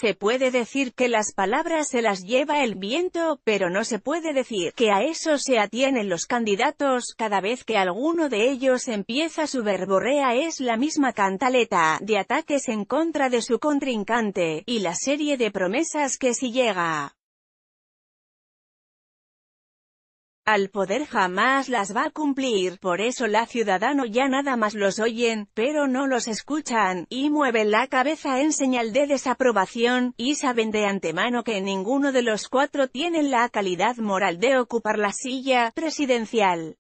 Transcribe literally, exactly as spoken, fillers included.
Se puede decir que las palabras se las lleva el viento, pero no se puede decir que a eso se atienen los candidatos. Cada vez que alguno de ellos empieza su verborrea es la misma cantaleta de ataques en contra de su contrincante, y la serie de promesas que si llega al poder jamás las va a cumplir. Por eso la ciudadano ya nada más los oyen, pero no los escuchan, y mueven la cabeza en señal de desaprobación, y saben de antemano que ninguno de los cuatro tienen la calidad moral de ocupar la silla presidencial.